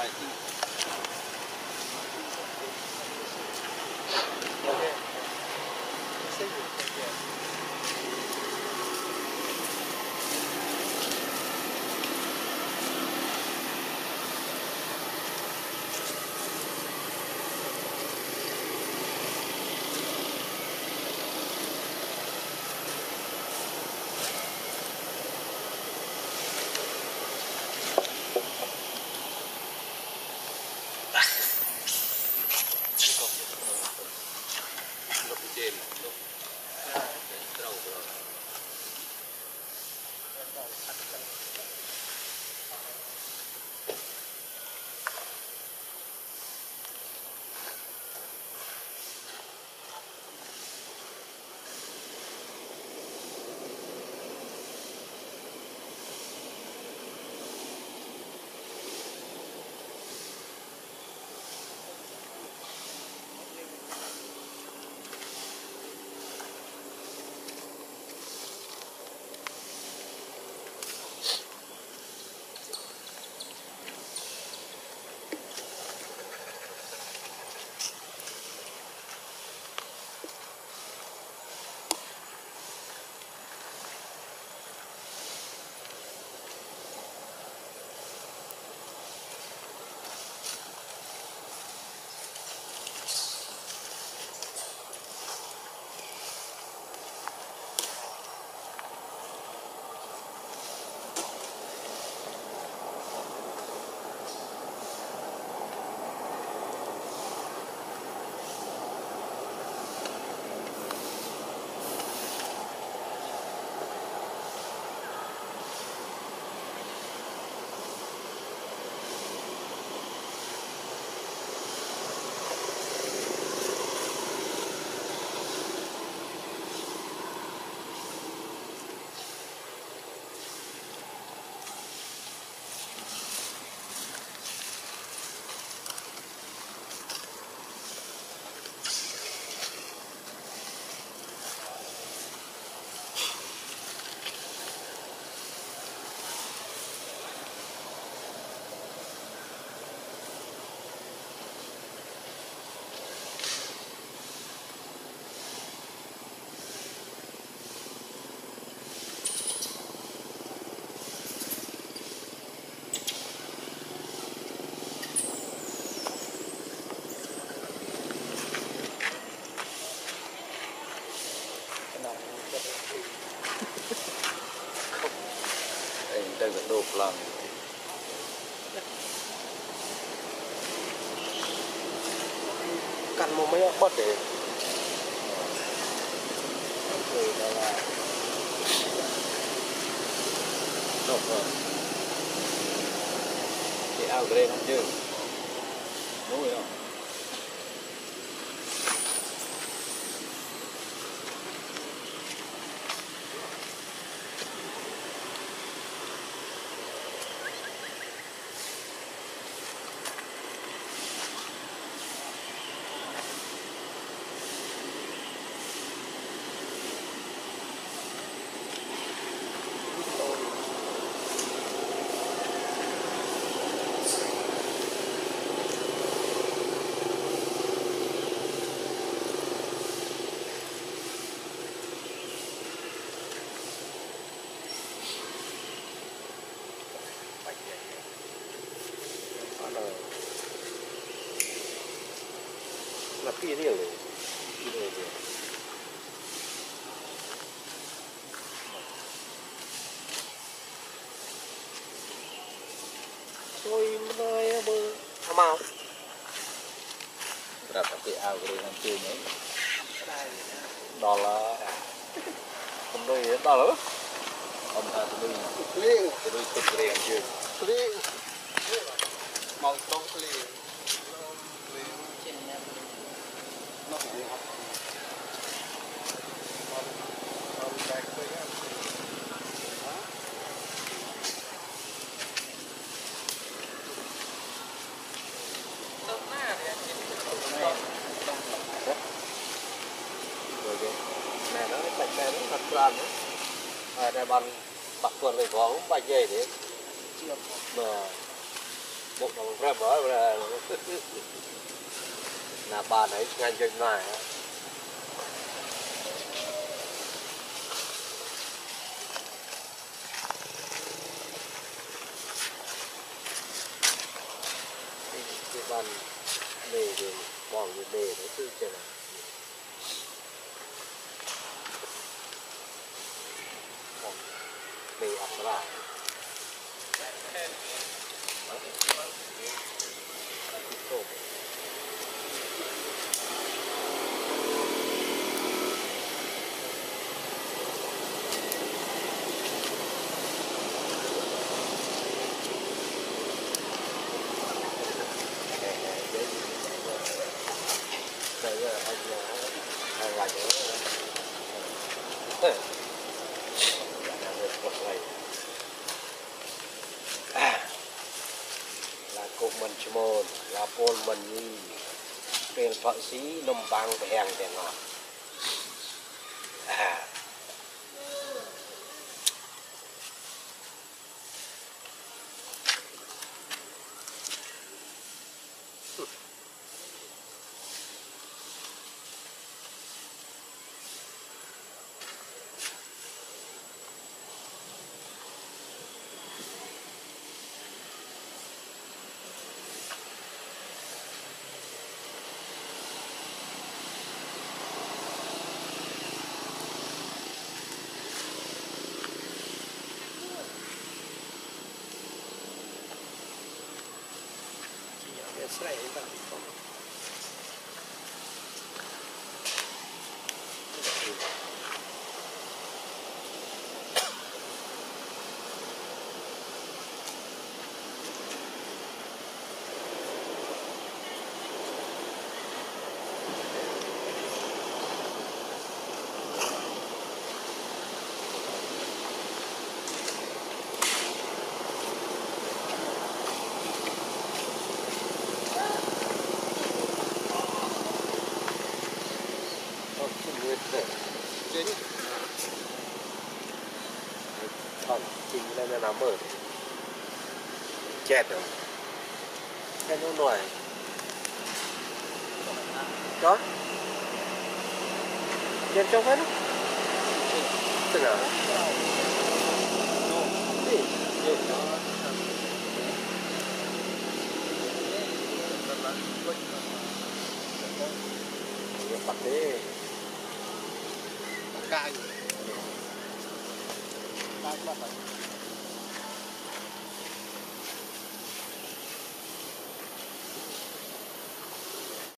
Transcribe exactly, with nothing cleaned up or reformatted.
pulang. Kan mau banyak bot deh. Oke, dah. Stop. Cái ao green không chứ? Đúng rồi không? Tapi dia loh. Ini dia. Tôi nói bơ mau. Berapa cái ao green không chứ nhỉ? Đó là không đôi đó là ông ta đôi Clean, đôi cục green chưa? clean. Mau tông clean. Nó bị hấp. Còn back tới á. Tông na thì anh chỉ tông. Rồi kìa. Này nó bạch này nó thật tròn nữa. À, này bằng bạc quần này có bạch dày đấy. Mà một đồng ra mở ra là bà ấy ngay trên này cái bàn mề thì bỏ người mề nó tư trên này mề ập ra là cục mình chmôn là pol mình điเป็นเพราะสีนมปังแพงแต่งอใส่แบบcòn chính là nó nằm ở chẹt rồi cái nó nổi đó chẹt trong hết đó thế nào bắt đi cay cay bắt